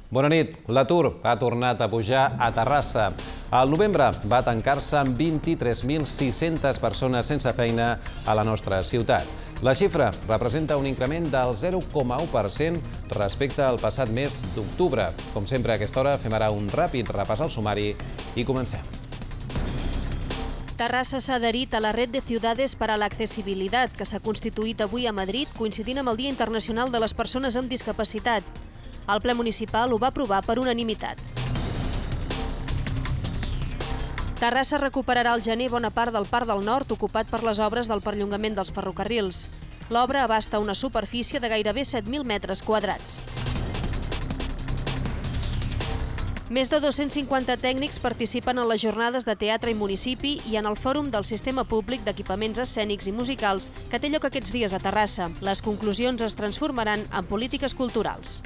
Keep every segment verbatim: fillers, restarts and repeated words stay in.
Bona nit. L'atur ha tornat a pujar a Terrassa. Al novembre va tancar-se amb vint-i-tres mil sis-centes persones sense feina a la nostra ciutat. La xifra representa un increment del zero coma u per cent respecte al passat mes d'octubre. Com sempre, a aquesta hora fem ara un ràpid repàs al sumari i comencem. Terrassa s'ha adherit a la Red de Ciudades para la Accesibilidad, que s'ha constituït avui a Madrid, coincidint amb el Dia Internacional de les Persones amb Discapacitat. El ple municipal ho va aprovar per unanimitat. Terrassa recuperarà al gener bona part del Parc del Nord ocupat per les obres del perllongament dels ferrocarrils. L'obra abasta una superfície de gairebé set mil metres quadrats. Més de dos-cents cinquanta tècnics participen en les jornades de teatre i municipi i en el Fòrum del Sistema Públic d'Equipaments Escènics i Musicals que té lloc aquests dies a Terrassa. Les conclusions es transformaran en polítiques culturals.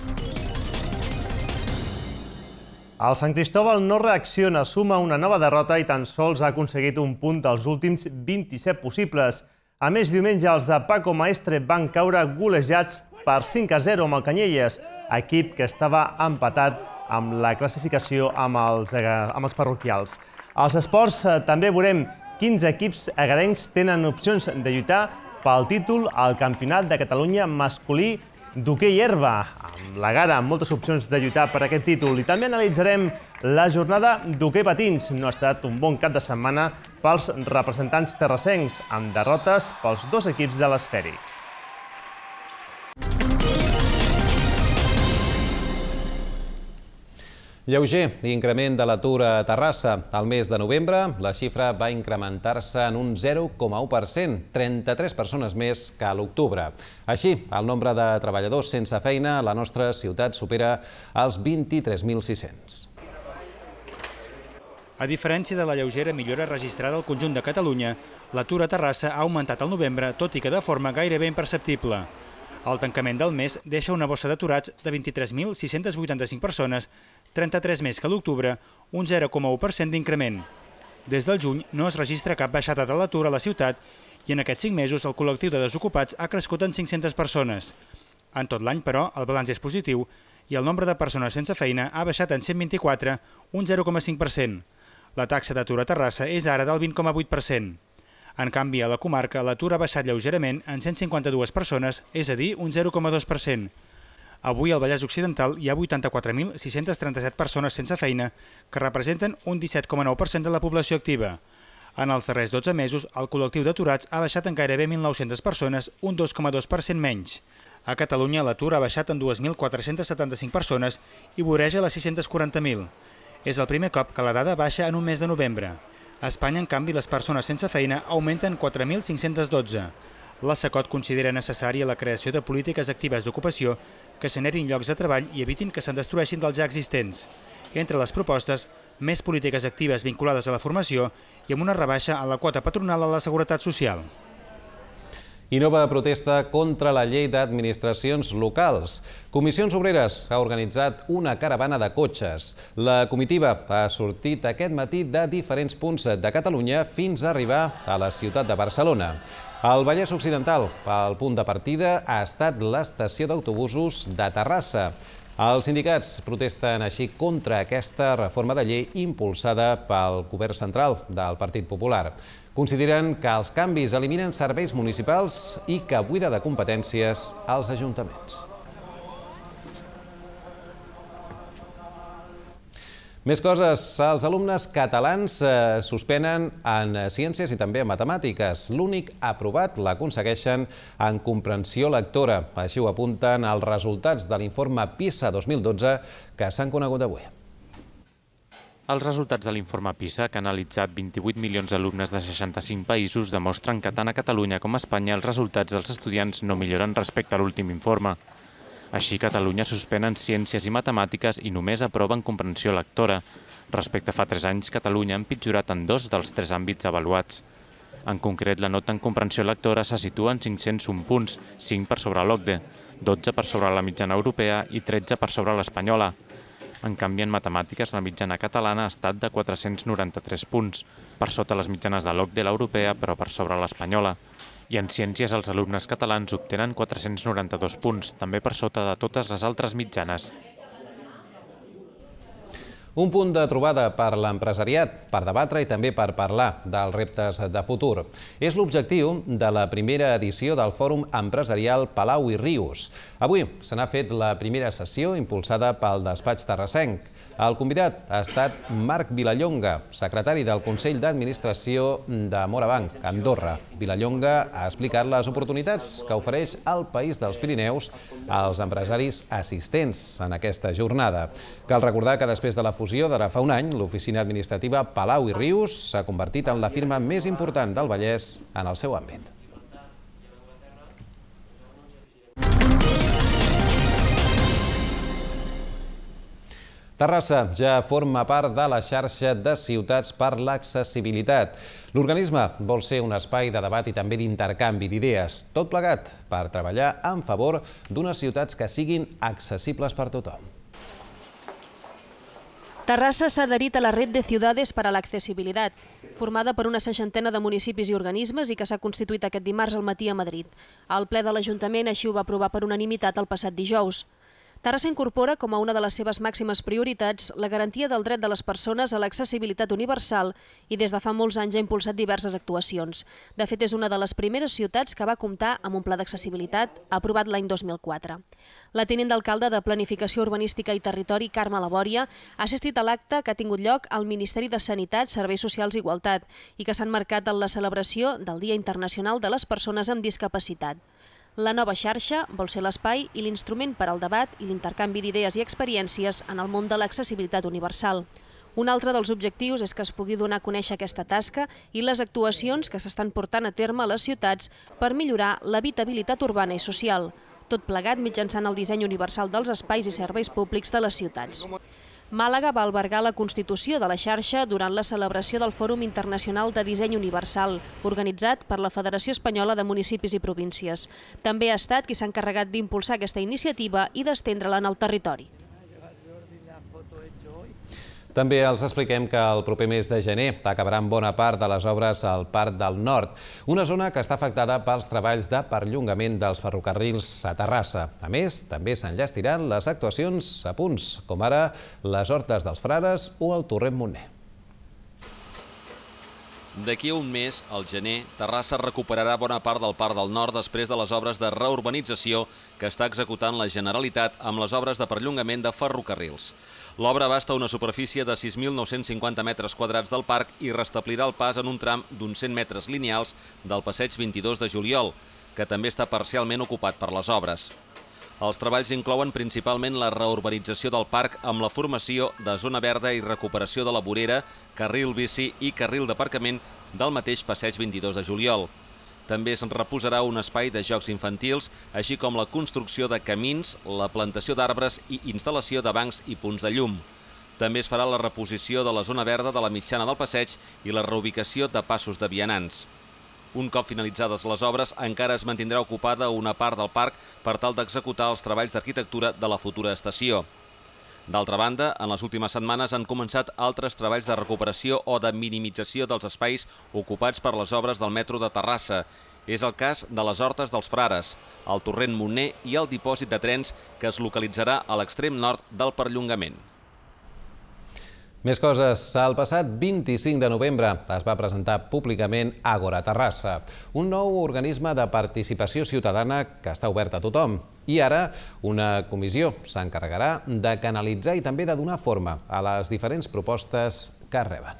El Sant Cristóbal no reacciona, suma una nova derrota i tan sols ha aconseguit un punt dels últims vint-i-set possibles. A més, diumenge els de Paco Maestre van caure golejats per cinc a zero amb el Canyelles, equip que estava empatat amb la classificació amb els, amb els parroquials. Als esports també veurem quins equips agarencs tenen opcions de lluitar pel títol al Campionat de Catalunya masculí d'hoquei herba, amb la Gara, amb moltes opcions de lluitar per aquest títol. I també analitzarem la jornada d'hoquei patins. No ha estat un bon cap de setmana pels representants terrassencs, amb derrotes pels dos equips de l'esfèric. Lleuger increment de l'atur a Terrassa. Al mes de novembre, la xifra va incrementar-se en un zero coma u per cent, trenta-tres persones més que a l'octubre. Així, el nombre de treballadors sense feina a la nostra ciutat supera els vint-i-tres mil sis-cents. A diferència de la lleugera millora registrada al conjunt de Catalunya, l'atur a Terrassa ha augmentat al novembre, tot i que de forma gairebé imperceptible. El tancament del mes deixa una bossa d'aturats de vint-i-tres mil sis-cents vuitanta-cinc persones, trenta-tres més que a l'octubre, un zero coma u per cent d'increment. Des del juny no es registra cap baixada de l'atur a la ciutat i en aquests cinc mesos el col·lectiu de desocupats ha crescut en cinc-centes persones. En tot l'any, però, el balanç és positiu i el nombre de persones sense feina ha baixat en cent vint-i-quatre, un zero coma cinc per cent. La taxa d'atur a Terrassa és ara del vint coma vuit per cent. En canvi, a la comarca, l'atur ha baixat lleugerament en cent cinquanta-dues persones, és a dir, un zero coma dos per cent. Avui al Vallès Occidental hi ha vuitanta-quatre mil sis-cents trenta-set persones sense feina, que representen un disset coma nou per cent de la població activa. En els darrers dotze mesos, el col·lectiu d'aturats ha baixat en gairebé mil nou-centes persones, un dos coma dos per cent menys. A Catalunya, l'atur ha baixat en dues mil quatre-cents setanta-cinc persones i voreja les sis-cents quaranta mil. És el primer cop que la dada baixa en un mes de novembre. A Espanya, en canvi, les persones sense feina augmenten quatre mil cinc-cents dotze. La SECOT considera necessària la creació de polítiques actives d'ocupació que generin llocs de treball i evitin que se'n destrueixin dels ja existents. Entre les propostes, més polítiques actives vinculades a la formació i amb una rebaixa a la quota patronal a la seguretat social. I nova protesta contra la llei d'administracions locals. Comissions Obreres ha organitzat una caravana de cotxes. La comitiva ha sortit aquest matí de diferents punts de Catalunya fins a arribar a la ciutat de Barcelona. Al Vallès Occidental, el punt de partida ha estat l'estació d'autobusos de Terrassa. Els sindicats protesten així contra aquesta reforma de llei impulsada pel govern central del Partit Popular. Consideren que els canvis eliminen serveis municipals i que buida de competències als ajuntaments. Més coses, els alumnes catalans suspenen en ciències i també en matemàtiques. L'únic aprovat l'aconsegueixen en comprensió lectora. Així ho apunten els resultats de l'informe PISA dos mil dotze que s'han conegut avui. Els resultats de l'informe PISA, que ha analitzat vint-i-vuit milions d'alumnes de seixanta-cinc països, demostren que tant a Catalunya com a Espanya els resultats dels estudiants no milloren respecte a l'últim informe. Així, Catalunya suspèn en ciències i matemàtiques i només aprova en comprensió lectora. Respecte a fa tres anys, Catalunya ha empitjorat en dos dels tres àmbits avaluats. En concret, la nota en comprensió lectora se situa en cinc-cents un punts, cinc per sobre l'OCDE, dotze per sobre la mitjana europea i tretze per sobre l'espanyola. En canvi, en matemàtiques, la mitjana catalana ha estat de quatre-cents noranta-tres punts, per sota les mitjanes de l'OCDE, l'europea, però per sobre l'espanyola. I en ciències els alumnes catalans obtenen quatre-cents noranta-dos punts, també per sota de totes les altres mitjanes. Un punt de trobada per l'empresariat, per debatre i també per parlar dels reptes de futur. És l'objectiu de la primera edició del Fòrum Empresarial Palau i Rius. Avui se n'ha fet la primera sessió impulsada pel despatx terrassenc. El convidat ha estat Marc Vilallonga, secretari del Consell d'Administració de Morabanc, Andorra. Vilallonga ha explicat les oportunitats que ofereix el País dels Pirineus als empresaris assistents en aquesta jornada. Cal recordar que després de la fusió d'ara fa un any, l'oficina administrativa Palau i Rius s'ha convertit en la firma més important del Vallès en el seu àmbit. Terrassa ja forma part de la xarxa de ciutats per l'accessibilitat. L'organisme vol ser un espai de debat i també d'intercanvi d'idees, tot plegat per treballar en favor d'unes ciutats que siguin accessibles per tothom. Terrassa s'ha adherit a la Red de Ciudades para la Accesibilidad, formada per una seixantena de municipis i organismes i que s'ha constituït aquest dimarts al matí a Madrid. El ple de l'Ajuntament així ho va aprovar per unanimitat el passat dijous. Terrassa incorpora com a una de les seves màximes prioritats la garantia del dret de les persones a l'accessibilitat universal i des de fa molts anys ha impulsat diverses actuacions. De fet, és una de les primeres ciutats que va comptar amb un pla d'accessibilitat aprovat l'any dos mil quatre. La tinent d'alcalde de Planificació Urbanística i Territori, Carme Labòria, ha assistit a l'acte que ha tingut lloc al Ministeri de Sanitat, Serveis Socials i Igualtat i que s'ha emmarcat en la celebració del Dia Internacional de les Persones amb Discapacitat. La nova xarxa vol ser l'espai i l'instrument per al debat i l'intercanvi d'idees i experiències en el món de l'accessibilitat universal. Un altre dels objectius és que es pugui donar a conèixer aquesta tasca i les actuacions que s'estan portant a terme a les ciutats per millorar l'habitabilitat urbana i social, tot plegat mitjançant el disseny universal dels espais i serveis públics de les ciutats. Màlaga va albergar la constitució de la xarxa durant la celebració del Fòrum Internacional de Disseny Universal, organitzat per la Federació Espanyola de Municipis i Províncies. També ha estat qui s'ha encarregat d'impulsar aquesta iniciativa i d'estendre-la en el territori. També els expliquem que el proper mes de gener acabaran bona part de les obres al Parc del Nord, una zona que està afectada pels treballs de perllongament dels ferrocarrils a Terrassa. A més, també s'enllestiran les actuacions a punts, com ara les Hortes dels Frares o el Torrent Montner. D'aquí a un mes, al gener, Terrassa recuperarà bona part del Parc del Nord després de les obres de reurbanització que està executant la Generalitat amb les obres de perllongament de ferrocarrils. L'obra abasta una superfície de sis mil nou-cents cinquanta metres quadrats del parc i restablirà el pas en un tram d'uns cent metres lineals del passeig vint-i-dos de juliol, que també està parcialment ocupat per les obres. Els treballs inclouen principalment la reurbanització del parc amb la formació de zona verda i recuperació de la vorera, carril bici i carril d'aparcament del mateix passeig vint-i-dos de juliol. També es reposarà un espai de jocs infantils, així com la construcció de camins, la plantació d'arbres i instal·lació de bancs i punts de llum. També es farà la reposició de la zona verda de la mitjana del passeig i la reubicació de passos de vianants. Un cop finalitzades les obres, encara es mantindrà ocupada una part del parc per tal d'executar els treballs d'arquitectura de la futura estació. D'altra banda, en les últimes setmanes han començat altres treballs de recuperació o de minimització dels espais ocupats per les obres del metro de Terrassa. És el cas de les Hortes dels Frares, el Torrent Montner i el dipòsit de trens que es localitzarà a l'extrem nord del perllongament. Més coses. El passat vint-i-cinc de novembre es va presentar públicament Àgora Terrassa, un nou organisme de participació ciutadana que està obert a tothom. I ara una comissió s'encarregarà de canalitzar i també de donar forma a les diferents propostes que reben.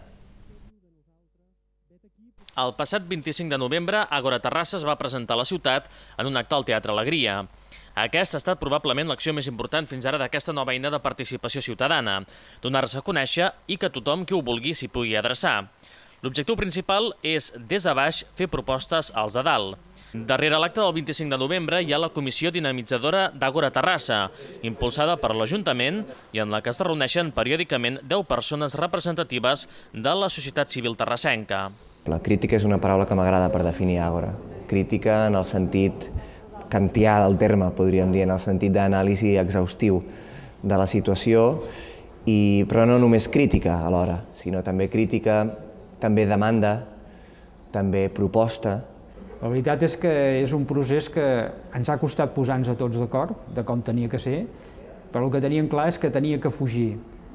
El passat vint-i-cinc de novembre, Àgora Terrassa es va presentar a la ciutat en un acte al Teatre Alegria. Aquesta ha estat probablement l'acció més important fins ara d'aquesta nova eina de participació ciutadana, donar-se a conèixer i que tothom qui ho vulgui s'hi pugui adreçar. L'objectiu principal és, des de baix, fer propostes als de dalt. Darrere l'acte del vint-i-cinc de novembre hi ha la Comissió Dinamitzadora d'Àgora Terrassa, impulsada per l'Ajuntament i en la que es reuneixen periòdicament deu persones representatives de la societat civil terrassenca. La crítica és una paraula que m'agrada per definir Àgora. Crítica en el sentit kantià del terme, podríem dir, en el sentit d'anàlisi exhaustiu de la situació, i, però no només crítica alhora, sinó també crítica, també demanda, també proposta. La veritat és que és un procés que ens ha costat posar-nos a tots d'acord de com tenia que ser, però el que teníem clar és que tenia que fugir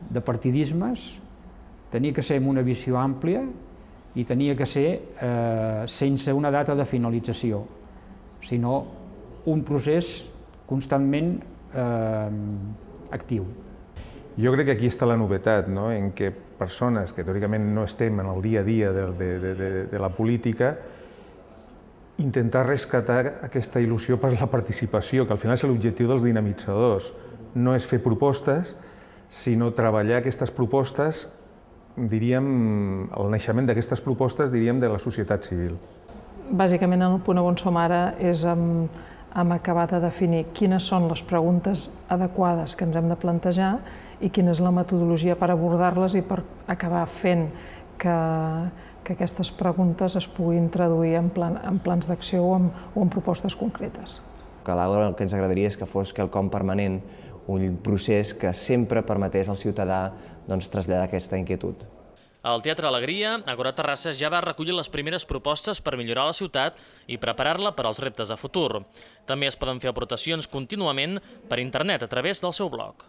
de partidismes, tenia que ser amb una visió àmplia i tenia que ser eh, sense una data de finalització, sinó un procés constantment eh, actiu. Jo crec que aquí està la novetat, no? En què persones que teòricament no estem en el dia a dia de, de, de, de la política, intentar rescatar aquesta il·lusió per la participació, que al final és l'objectiu dels dinamitzadors. No és fer propostes, sinó treballar aquestes propostes, diríem, el naixement d'aquestes propostes, diríem, de la societat civil. Bàsicament, el punt on som ara és amb, amb acabar de definir quines són les preguntes adequades que ens hem de plantejar i quina és la metodologia per abordar-les i per acabar fent que, que aquestes preguntes es puguin traduir en, plan, en plans d'acció o, o en propostes concretes. Que alhora el que ens agradaria és que fos quelcom permanent, un procés que sempre permetés al ciutadà doncs, traslladar aquesta inquietud. El Teatre Alegria, Agora Terrassa, ja va recollir les primeres propostes per millorar la ciutat i preparar-la per als reptes de futur. També es poden fer aportacions contínuament per internet a través del seu blog.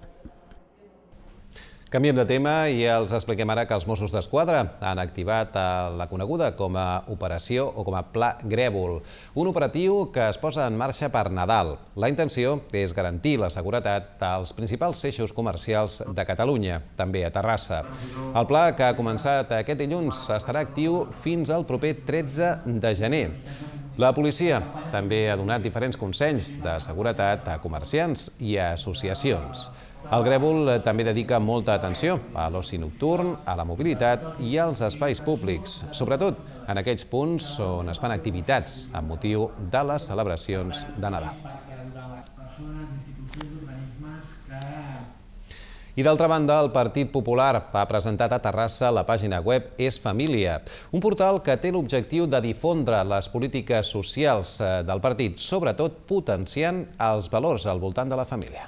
Canviem de tema i els expliquem ara que els Mossos d'Esquadra han activat la coneguda com a operació o com a Pla Grèvol, un operatiu que es posa en marxa per Nadal. La intenció és garantir la seguretat dels principals eixos comercials de Catalunya, també a Terrassa. El pla, que ha començat aquest dilluns, estarà actiu fins al proper tretze de gener. La policia també ha donat diferents consells de seguretat a comerciants i a associacions. El Grèvol també dedica molta atenció a l'oci nocturn, a la mobilitat i als espais públics, sobretot en aquells punts on es fan activitats amb motiu de les celebracions de Nadal. I d'altra banda, el Partit Popular ha presentat a Terrassa la pàgina web És Família, un portal que té l'objectiu de difondre les polítiques socials del partit, sobretot potenciant els valors al voltant de la família.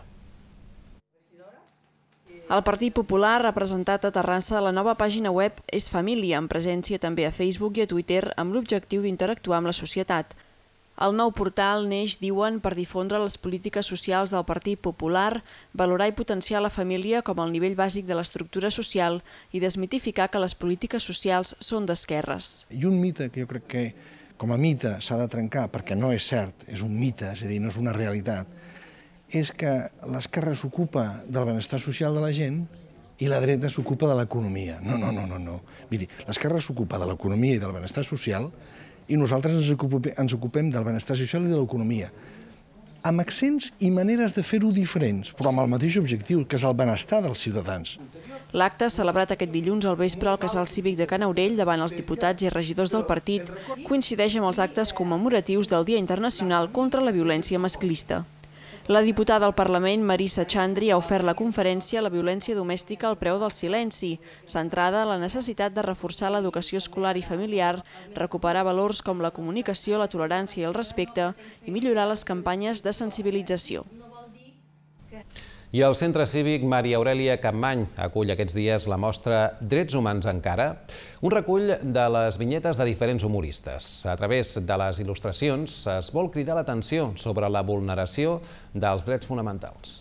El Partit Popular ha presentat a Terrassa la nova pàgina web És Família, amb presència també a Facebook i a Twitter, amb l'objectiu d'interactuar amb la societat. El nou portal neix, diuen, per difondre les polítiques socials del Partit Popular, valorar i potenciar la família com el nivell bàsic de l'estructura social i desmitificar que les polítiques socials són d'esquerres. I un mite que jo crec que com a mite s'ha de trencar, perquè no és cert, és un mite, és a dir, no és una realitat, és que l'esquerra s'ocupa del benestar social de la gent i la dreta s'ocupa de l'economia. No, no, no, no, no. Vull dir, l'esquerra s'ocupa de l'economia i del benestar social i nosaltres ens ocupem, ens ocupem del benestar social i de l'economia, amb accents i maneres de fer-ho diferents, però amb el mateix objectiu, que és el benestar dels ciutadans. L'acte, celebrat aquest dilluns al vespre al Casal Cívic de Can Aurell davant els diputats i regidors del partit, coincideix amb els actes commemoratius del Dia Internacional contra la Violència Masclista. La diputada al Parlament, Marisa Chandri, ha ofert la conferència La violència domèstica al preu del silenci, centrada en la necessitat de reforçar l'educació escolar i familiar, recuperar valors com la comunicació, la tolerància i el respecte i millorar les campanyes de sensibilització. I el Centre Cívic Maria Aurèlia Capmany acull aquests dies la mostra Drets Humans Encara, un recull de les vinyetes de diferents humoristes. A través de les il·lustracions es vol cridar l'atenció sobre la vulneració dels drets fonamentals.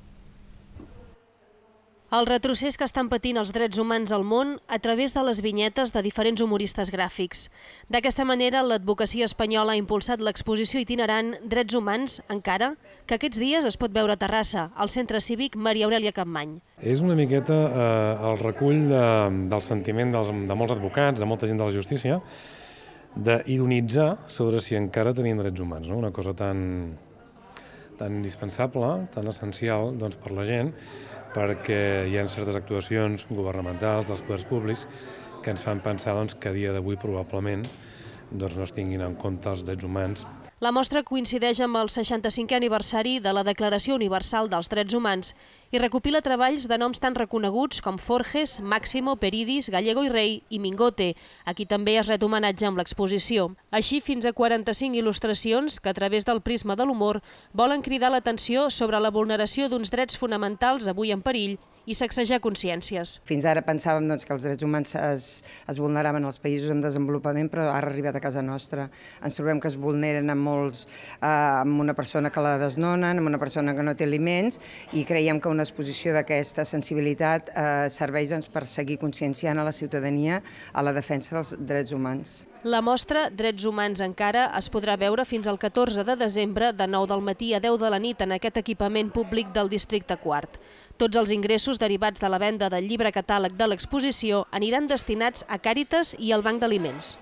El retrocés que estan patint els drets humans al món a través de les vinyetes de diferents humoristes gràfics. D'aquesta manera, l'advocacia espanyola ha impulsat l'exposició itinerant Drets Humans Encara, que aquests dies es pot veure a Terrassa, al Centre Cívic Maria Aurèlia Capmany. És una miqueta eh, el recull de, del sentiment dels, de molts advocats, de molta gent de la justícia, d'ironitzar sobre si encara tenien drets humans, no? Una cosa tan, tan indispensable, tan essencial doncs, per la gent, perquè hi ha certes actuacions governamentals dels poders públics que ens fan pensar doncs, que a dia d'avui probablement doncs, no es tinguin en compte els drets humans. La mostra coincideix amb el seixanta-cinquè aniversari de la Declaració Universal dels Drets Humans i recopila treballs de noms tan reconeguts com Forges, Máximo, Peridis, Gallego i Rey i Mingote, a qui també es ret homenatge amb l'exposició. Així, fins a quaranta-cinc il·lustracions que, a través del prisma de l'humor, volen cridar l'atenció sobre la vulneració d'uns drets fonamentals avui en perill i sacsejar consciències. Fins ara pensàvem doncs, que els drets humans es, es vulneraven als països en desenvolupament, però ara ha arribat a casa nostra. Ens trobem que es vulneren amb molts, eh, amb una persona que la desnonen, amb una persona que no té aliments, i creiem que una exposició d'aquesta sensibilitat eh, serveix doncs, per seguir conscienciant a la ciutadania a la defensa dels drets humans. La mostra Drets Humans encara es podrà veure fins al catorze de desembre de nou del matí a deu de la nit en aquest equipament públic del districte quart. Tots els ingressos derivats de la venda del llibre catàleg de l'exposició aniran destinats a Càritas i al Banc d'Aliments.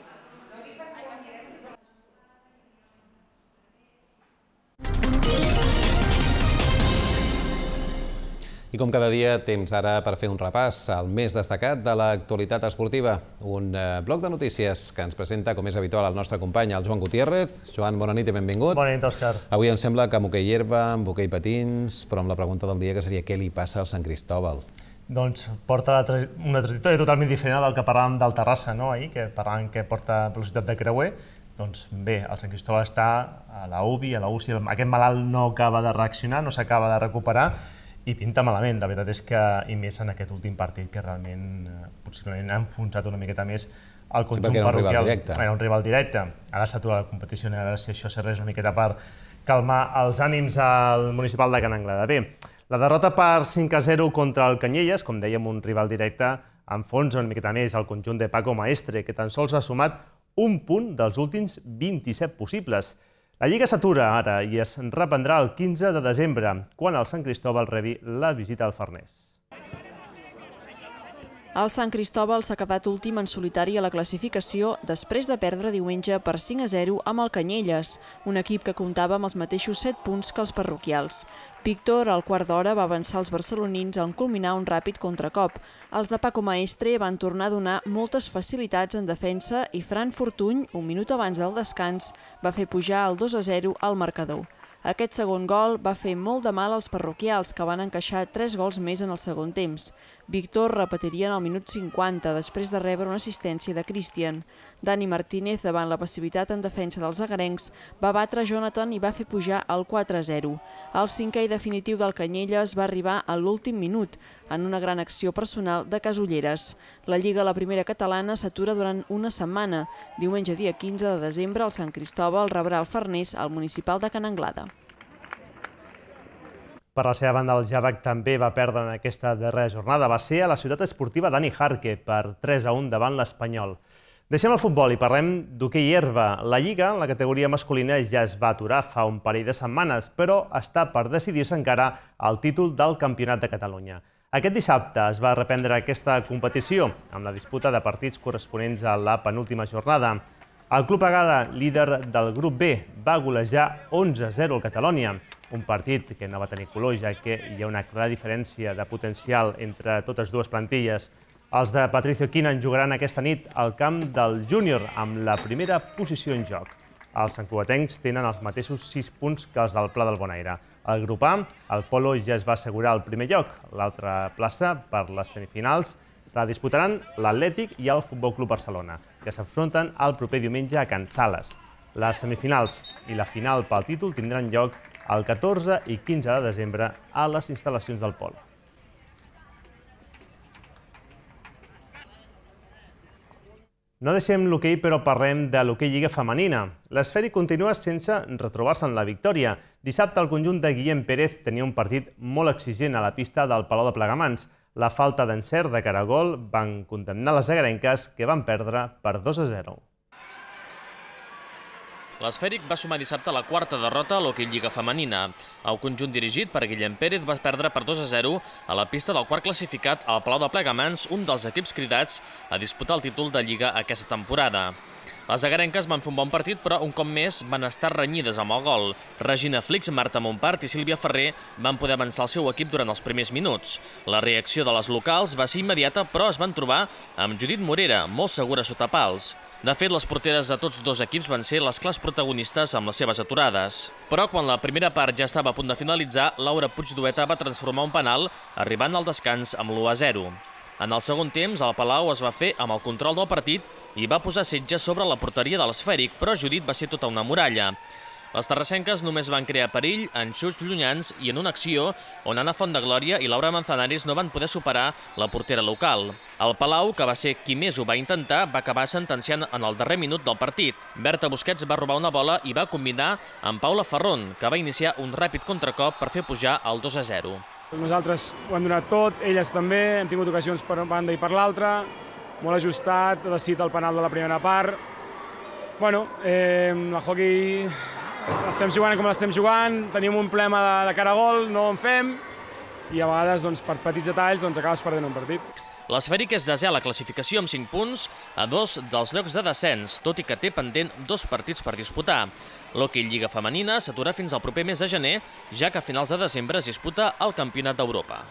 I com cada dia, temps ara per fer un repàs al més destacat de l'actualitat esportiva. Un bloc de notícies que ens presenta, com és habitual, el nostre company, el Joan Gutiérrez. Joan, bona nit i benvingut. Bona nit, Òscar. Avui em sembla que amb hoquei herba, amb hoquei patins, però amb la pregunta del dia que seria què li passa al Sant Cristóbal? Doncs porta una trajectòria totalment diferent del que parlàvem del Terrassa, no? Ahir, que parlàvem que porta velocitat de creuer. Doncs bé, el Sant Cristóbal està a la U B I, a la U C I, aquest malalt no acaba de reaccionar, no s'acaba de recuperar, i pinta malament. La veritat és que, i més en aquest últim partit, que realment possiblement ha enfonsat una miqueta més el conjunt parroquial. Era un rival directe. Ara s'atura la competició, a veure si això serveix una miqueta per calmar els ànims al municipal de Can Anglada. Bé, la derrota per cinc a zero contra el Canyelles, com dèiem, un rival directe, enfonsa una miqueta més el conjunt de Paco Maestre, que tan sols ha sumat un punt dels últims vint-i-set possibles. La Lliga s'atura ara i es reprendrà el quinze de desembre, quan el Sant Cristóbal rebi la visita al Farners. El Sant Cristóbal s'ha quedat últim en solitari a la classificació després de perdre diumenge per cinc a zero amb el Canyelles, un equip que comptava amb els mateixos set punts que els parroquials. Víctor, al quart d'hora, va avançar els barcelonins en culminar un ràpid contracop. Els de Paco Maestre van tornar a donar moltes facilitats en defensa i Fran Fortuny, un minut abans del descans, va fer pujar el dos a zero al marcador. Aquest segon gol va fer molt de mal als parroquials, que van encaixar tres gols més en el segon temps. Víctor repetiria en el minut cinquanta, després de rebre una assistència de Cristian. Dani Martínez, davant la passivitat en defensa dels agarencs, va batre Jonathan i va fer pujar el quatre a zero. El cinquè i definitiu del Canyelles va arribar a l'últim minut, en una gran acció personal de Casulleres. La Lliga, la primera catalana, s'atura durant una setmana. Diumenge dia quinze de desembre, el Sant Cristóbal rebrà el Farners al municipal de Can Anglada. Per la seva banda, el Javac també va perdre en aquesta darrera jornada. Va ser a la ciutat esportiva Dani Jarque per tres a un davant l'Espanyol. Deixem el futbol i parlem d'hoquei herba. La Lliga, en la categoria masculina, ja es va aturar fa un parell de setmanes, però està per decidir-se encara el títol del Campionat de Catalunya. Aquest dissabte es va reprendre aquesta competició amb la disputa de partits corresponents a la penúltima jornada. El Club Agada, líder del grup B, va golejar onze a zero al Catalònia, un partit que no va tenir color, ja que hi ha una clara diferència de potencial entre totes dues plantilles. Els de Patricio Quinan jugaran aquesta nit al camp del Júnior, amb la primera posició en joc. Els santcugatencs tenen els mateixos sis punts que els del Pla del Bonaire. Al grup A, el Polo ja es va assegurar el primer lloc. L'altra plaça, per les semifinals, se la disputaran l'Atlètic i el Futbol Club Barcelona, que s'enfronten el proper diumenge a Can Sales. Les semifinals i la final pel títol tindran lloc el catorze i quinze de desembre a les instal·lacions del Polo. No deixem l'hoquei, però parlem de l'hoquei Lliga femenina. L'Esfèric continua sense retrobar-se en la victòria. Dissabte el conjunt de Guillem Pérez tenia un partit molt exigent a la pista del Palau de Plegamans. La falta d'encert de cara a gol van condemnar les agarenques, que van perdre per dos a zero. L'Esfèric va sumar dissabte la quarta derrota a l'hoquei Lliga femenina. El conjunt dirigit per Guillem Pérez va perdre per dos a zero a la pista del quart classificat al Palau de Plegamans, un dels equips cridats a disputar el títol de Lliga aquesta temporada. Les agarenques van fer un bon partit, però un cop més van estar renyides amb el gol. Regina Flix, Marta Montpart i Sílvia Ferrer van poder avançar el seu equip durant els primers minuts. La reacció de les locals va ser immediata, però es van trobar amb Judit Morera, molt segura sota pals. De fet, les porteres de tots dos equips van ser les clars protagonistes amb les seves aturades. Però quan la primera part ja estava a punt de finalitzar, Laura Puigdueta va transformar un penal, arribant al descans amb l'u a zero. En el segon temps, el Palau es va fer amb el control del partit i va posar setge sobre la porteria de l'Esfèric, però Judit va ser tota una muralla. Les terrassenques només van crear perill en xuts llunyans i en una acció on Anna Fontdeglòria i Laura Manzanares no van poder superar la portera local. El Palau, que va ser qui més ho va intentar, va acabar sentenciant en el darrer minut del partit. Berta Busquets va robar una bola i va combinar amb Paula Ferrón, que va iniciar un ràpid contracop per fer pujar el dos a zero. Nosaltres ho hem donat tot, elles també, hem tingut ocasions per una banda i per l'altra, molt ajustat, decidit el penal de la primera part. Bueno, eh, la hockey l'estem jugant com l'estem jugant, tenim un problema de cara a gol, no en fem, i a vegades, doncs, per petits detalls, doncs, acabes perdent un partit. L'Esfèric és desè a la classificació amb cinc punts a dos dels llocs de descens, tot i que té pendent dos partits per disputar. L'hoquei Lliga Femenina s'atura fins al proper mes de gener, ja que a finals de desembre es disputa el Campionat d'Europa.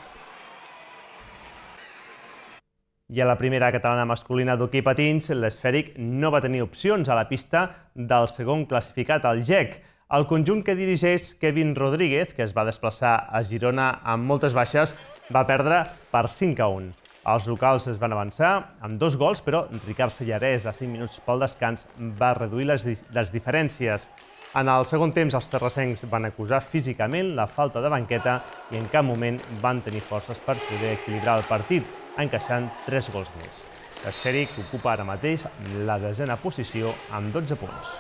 I a la primera catalana masculina d'hoquei patins, l'Esfèric no va tenir opcions a la pista del segon classificat, el G E C. El conjunt que dirigeix Kevin Rodríguez, que es va desplaçar a Girona amb moltes baixes, va perdre per cinc a un. Els locals es van avançar amb dos gols, però Ricard Sellarès, a cinc minuts pel descans, va reduir les, les diferències. En el segon temps, els terrassencs van acusar físicament la falta de banqueta i en cap moment van tenir forces per poder equilibrar el partit, encaixant tres gols més. L'Esfèric ocupa ara mateix la desena posició amb dotze punts.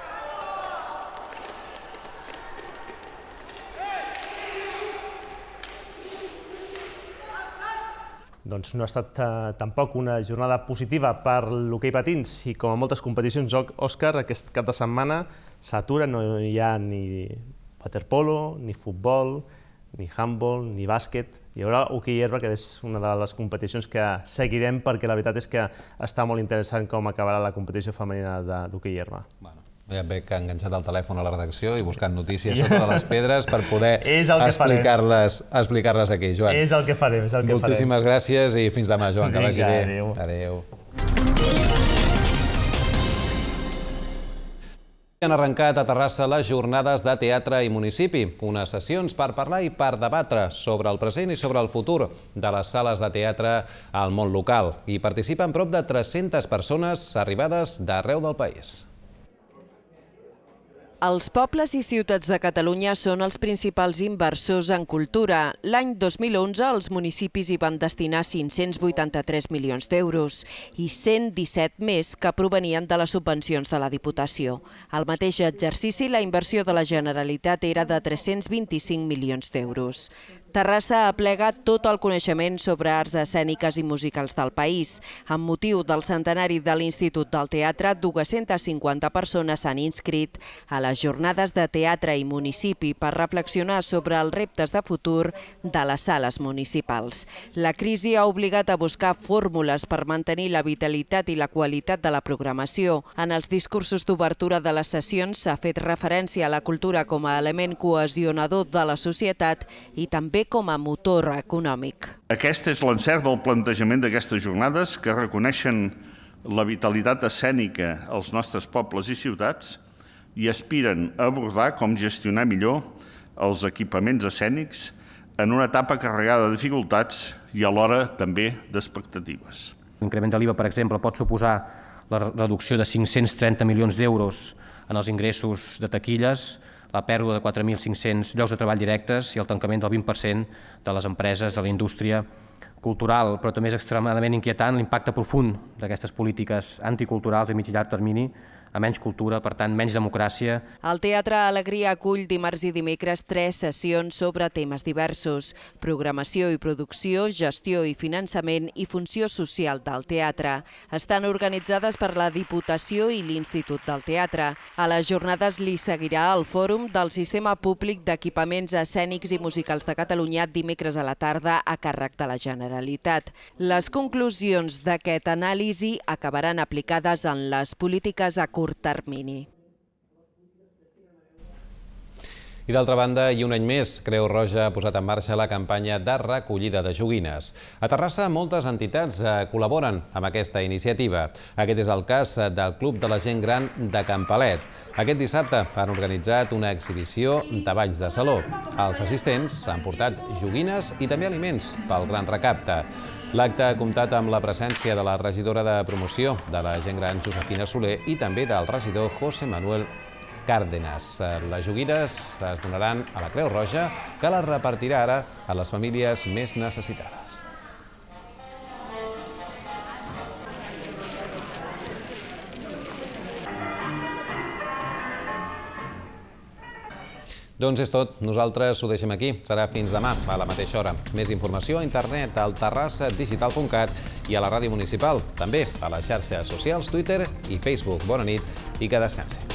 Doncs no ha estat eh, tampoc una jornada positiva per l'hoquei patins i com a moltes competicions, Òscar, aquest cap de setmana s'atura, no hi ha ni waterpolo, ni futbol, ni handball, ni bàsquet. Hi haurà hoquei herba, que és una de les competicions que seguirem perquè la veritat és que està molt interessant com acabarà la competició femenina d'hoquei herba. Bueno. Ja veig que ha enganxat el telèfon a la redacció i buscant notícies sota de les pedres per poder explicar-les aquí, Joan. És el que farem, és el que farem. Moltíssimes gràcies i fins demà, Joan, que vagi bé. Adéu. Adéu. Han arrencat a Terrassa les jornades de teatre i municipi, unes sessions per parlar i per debatre sobre el present i sobre el futur de les sales de teatre al món local. Hi participen prop de tres-centes persones arribades d'arreu del país. Els pobles i ciutats de Catalunya són els principals inversors en cultura. L'any dos mil onze els municipis hi van destinar cinc-cents vuitanta-tres milions d'euros i cent disset més que provenien de les subvencions de la Diputació. Al mateix exercici, la inversió de la Generalitat era de tres-cents vint-i-cinc milions d'euros. Terrassa aplega tot el coneixement sobre arts escèniques i musicals del país. Amb motiu del centenari de l'Institut del Teatre, dues-centes cinquanta persones s'han inscrit a les jornades de teatre i municipi per reflexionar sobre els reptes de futur de les sales municipals. La crisi ha obligat a buscar fórmules per mantenir la vitalitat i la qualitat de la programació. En els discursos d'obertura de les sessions s'ha fet referència a la cultura com a element cohesionador de la societat i també com a motor econòmic. Aquest és l'encert del plantejament d'aquestes jornades que reconeixen la vitalitat escènica als nostres pobles i ciutats i aspiren a abordar com gestionar millor els equipaments escènics en una etapa carregada de dificultats i alhora també d'expectatives. L'increment de l'I V A, per exemple, pot suposar la reducció de cinc-cents trenta milions d'euros en els ingressos de taquilles, la pèrdua de quatre mil cinc-cents llocs de treball directes i el tancament del vint per cent de les empreses de la indústria cultural, però també és extremadament inquietant l'impacte profund d'aquestes polítiques anticulturals a mig i llarg termini, a menys cultura, per tant, menys democràcia. El Teatre Alegria acull dimarts i dimecres tres sessions sobre temes diversos: programació i producció, gestió i finançament i funció social del teatre. Estan organitzades per la Diputació i l'Institut del Teatre. A les jornades li seguirà el Fòrum del Sistema Públic d'Equipaments Escènics i Musicals de Catalunya dimecres a la tarda a càrrec de la Generalitat. Les conclusions d'aquest anàlisi acabaran aplicades en les polítiques a curt termini. I d'altra banda, i un any més, Creu Roja ha posat en marxa la campanya de recollida de joguines. A Terrassa, moltes entitats col·laboren amb aquesta iniciativa. Aquest és el cas del Club de la Gent Gran de Campalet. Aquest dissabte han organitzat una exhibició de balls de saló. Els assistents han portat joguines i també aliments pel gran recapte. L'acte ha comptat amb la presència de la regidora de promoció de la gent gran, Josefina Soler, i també del regidor José Manuel Càrdenas. Les joguines es donaran a la Creu Roja, que les repartirà ara a les famílies més necessitades. Doncs és tot. Nosaltres ho deixem aquí. Serà fins demà, a la mateixa hora. Més informació a internet al terrassa digital punt cat i a la ràdio municipal. També a les xarxes socials, Twitter i Facebook. Bona nit i que descansi.